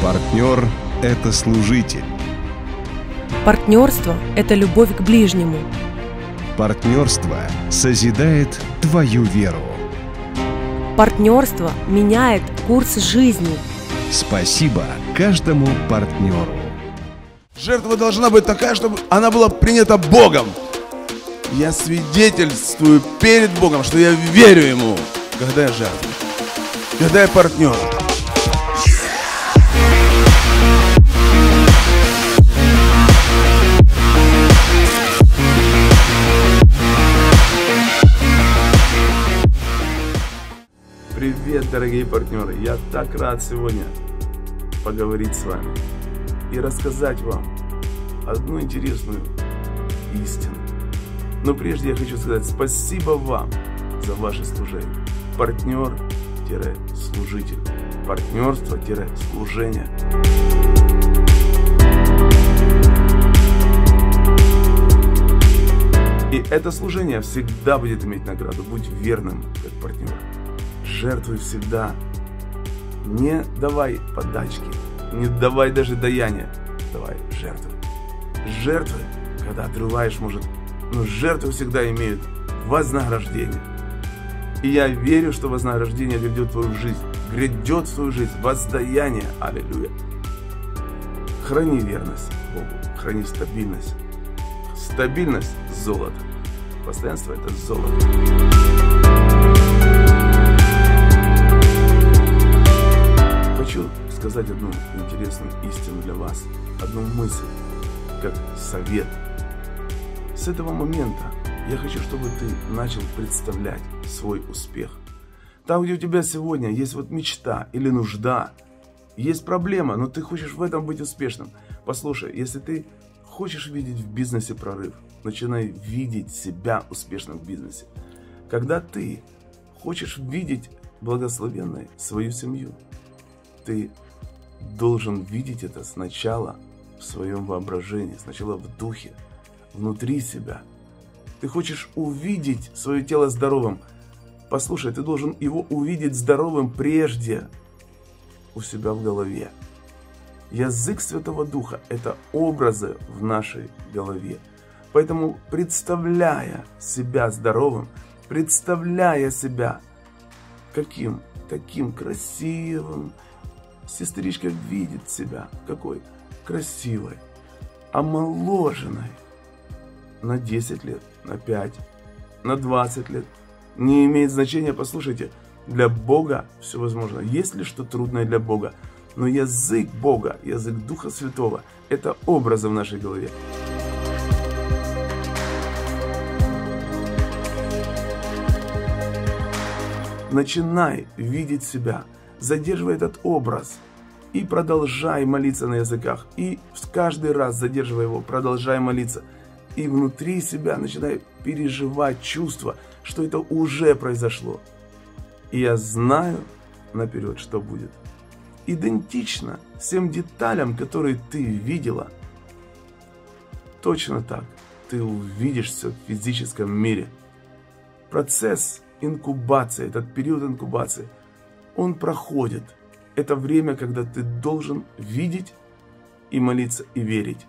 Партнер – это служитель. Партнерство – это любовь к ближнему. Партнерство созидает твою веру. Партнерство меняет курс жизни. Спасибо каждому партнеру. Жертва должна быть такая, чтобы она была принята Богом. Я свидетельствую перед Богом, что я верю Ему, когда я жертвую, когда я партнер. Привет, дорогие партнеры! Я так рад сегодня поговорить с вами и рассказать вам одну интересную истину. Но прежде я хочу сказать спасибо вам за ваше служение. Партнер-служитель. Партнерство-служение. И это служение всегда будет иметь награду. Будь верным как партнер. Жертвуй всегда. Не давай подачки. Не давай даже даяния. Давай жертвуй. Жертвы, когда отрываешь, может, но жертвы всегда имеют вознаграждение. И я верю, что вознаграждение грядет в твою жизнь. Грядет в твою жизнь. Воздаяние. Аллилуйя. Храни верность Богу. Храни стабильность. Стабильность – золото. Постоянство – это золото. Хочу сказать одну интересную истину для вас. Одну мысль, как совет. С этого момента я хочу, чтобы ты начал представлять свой успех. Там, где у тебя сегодня есть вот мечта или нужда, есть проблема, но ты хочешь в этом быть успешным. Послушай, если ты хочешь видеть в бизнесе прорыв, начинай видеть себя успешным в бизнесе. Когда ты хочешь видеть благословенной свою семью, ты должен видеть это сначала в своем воображении, сначала в духе, внутри себя. Ты хочешь увидеть свое тело здоровым. Послушай, ты должен его увидеть здоровым прежде у себя в голове. Язык Святого Духа – это образы в нашей голове. Поэтому, представляя себя здоровым, представляя себя каким? Таким красивым. Сестричка видит себя какой? Красивой, омоложенной. На 10 лет, на 5, на 20 лет. Не имеет значения, послушайте, для Бога все возможно. Есть ли что трудное для Бога? Но язык Бога, язык Духа Святого – это образы в нашей голове. Начинай видеть себя, задерживай этот образ и продолжай молиться на языках. И каждый раз задерживай его, продолжай молиться. И внутри себя начинай переживать чувство, что это уже произошло. И я знаю наперед, что будет. Идентично всем деталям, которые ты видела, точно так ты увидишься в физическом мире. Процесс инкубации, этот период инкубации, он проходит. Это время, когда ты должен видеть и молиться и верить.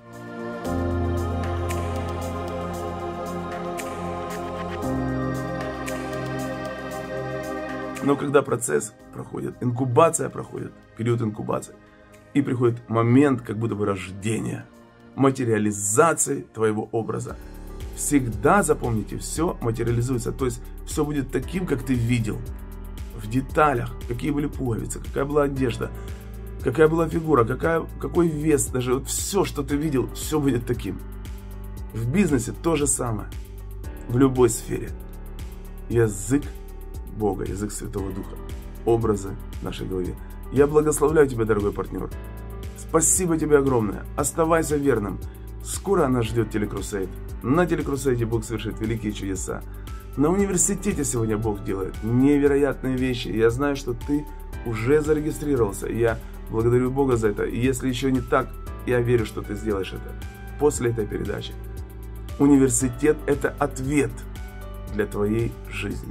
Но когда процесс проходит, инкубация проходит, период инкубации, и приходит момент как будто бы рождения, материализации твоего образа. Всегда, запомните, все материализуется, то есть все будет таким, как ты видел. В деталях, какие были пуговицы, какая была одежда, какая была фигура, какой вес, даже вот все, что ты видел, все будет таким. В бизнесе то же самое, в любой сфере. Язык Бога, язык Святого Духа, образы в нашей голове. Я благословляю тебя, дорогой партнер. Спасибо тебе огромное. Оставайся верным. Скоро нас ждет телекрусейд. На телекрусейде Бог совершит великие чудеса. На университете сегодня Бог делает невероятные вещи. Я знаю, что ты уже зарегистрировался. И я благодарю Бога за это. И если еще не так, я верю, что ты сделаешь это после этой передачи. Университет – это ответ для твоей жизни.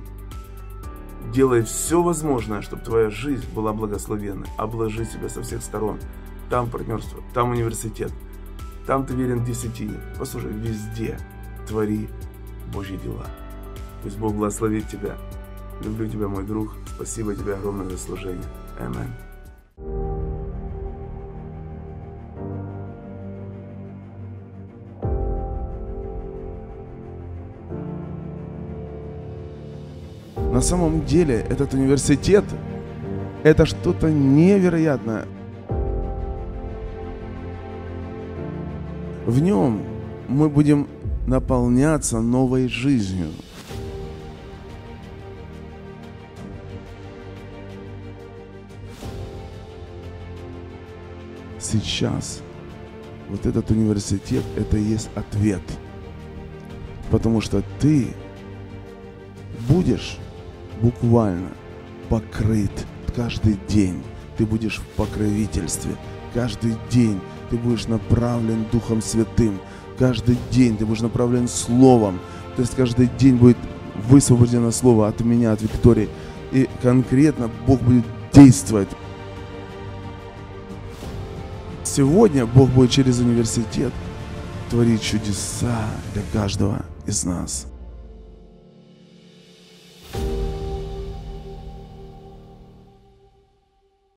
Делай все возможное, чтобы твоя жизнь была благословенной. Обложи себя со всех сторон. там партнерство, там университет, там ты верен десятине. Послушай, везде твори Божьи дела. Пусть Бог благословит тебя. Люблю тебя, мой друг. Спасибо тебе огромное за служение. Аминь. На самом деле этот университет – это что-то невероятное. В нем мы будем наполняться новой жизнью. Сейчас вот этот университет – это и есть ответ. Потому что ты будешь буквально покрыт каждый день. Ты будешь в покровительстве. Каждый день ты будешь направлен Духом Святым. Каждый день ты будешь направлен Словом. То есть каждый день будет высвобождено Слово от меня, от Виктории. И конкретно Бог будет действовать. Сегодня Бог будет через университет творить чудеса для каждого из нас.